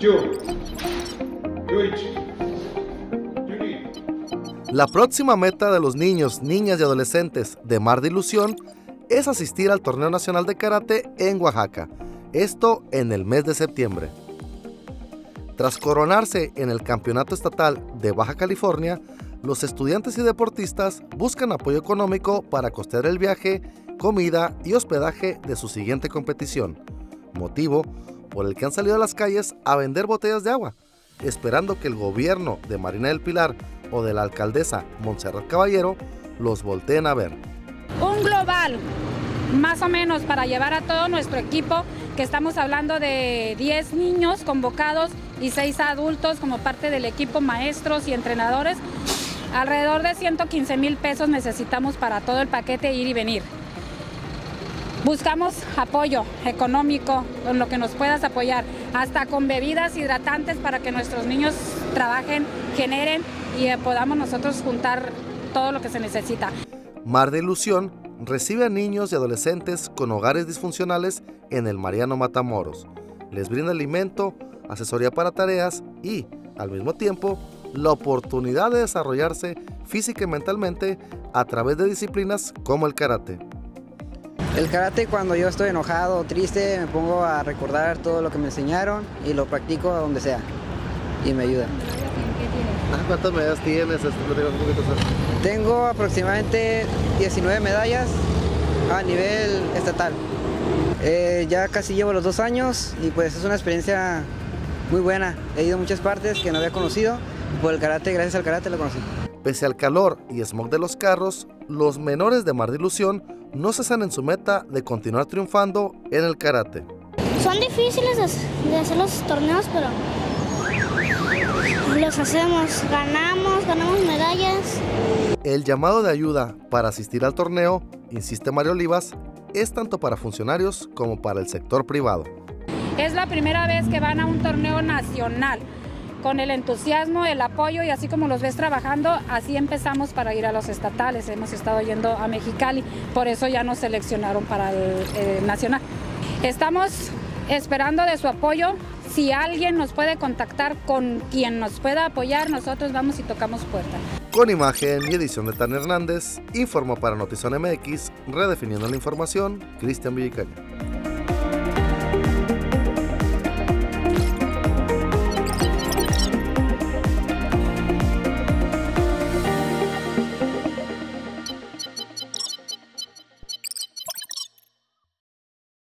La próxima meta de los niños, niñas y adolescentes de Mar de Ilusión es asistir al Torneo Nacional de Karate en Oaxaca, esto en el mes de septiembre. Tras coronarse en el Campeonato Estatal de Baja California, los estudiantes y deportistas buscan apoyo económico para costear el viaje, comida y hospedaje de su siguiente competición, motivo por el que han salido a las calles a vender botellas de agua, esperando que el gobierno de Marina del Pilar o de la alcaldesa Montserrat Caballero los volteen a ver. Un global, más o menos, para llevar a todo nuestro equipo, que estamos hablando de 10 niños convocados y 6 adultos como parte del equipo, maestros y entrenadores. Alrededor de 115,000 pesos necesitamos para todo el paquete ir y venir. Buscamos apoyo económico, con lo que nos puedas apoyar, hasta con bebidas hidratantes para que nuestros niños trabajen, generen y podamos nosotros juntar todo lo que se necesita. Mar de Ilusión recibe a niños y adolescentes con hogares disfuncionales en el Mariano Matamoros. Les brinda alimento, asesoría para tareas y, al mismo tiempo, la oportunidad de desarrollarse física y mentalmente a través de disciplinas como el karate. El karate, cuando yo estoy enojado o triste, me pongo a recordar todo lo que me enseñaron y lo practico donde sea y me ayuda. ¿Cuántas medallas tienes? Tengo aproximadamente 19 medallas a nivel estatal. Ya casi llevo los 2 años y pues es una experiencia muy buena. He ido a muchas partes que no había conocido y por el karate, gracias al karate lo conocí. Pese al calor y smog de los carros, los menores de Mar de Ilusión no cesan en su meta de continuar triunfando en el karate. Son difíciles de hacer los torneos, pero los hacemos, ganamos medallas. El llamado de ayuda para asistir al torneo, insiste Mario Olivas, es tanto para funcionarios como para el sector privado. Es la primera vez que van a un torneo nacional. Con el entusiasmo, el apoyo y así como los ves trabajando, así empezamos para ir a los estatales. Hemos estado yendo a Mexicali, por eso ya nos seleccionaron para el nacional. Estamos esperando de su apoyo. Si alguien nos puede contactar con quien nos pueda apoyar, nosotros vamos y tocamos puerta. Con imagen y edición de Tania Hernández, informó para Notizón MX, redefiniendo la información, Cristian Villicaña.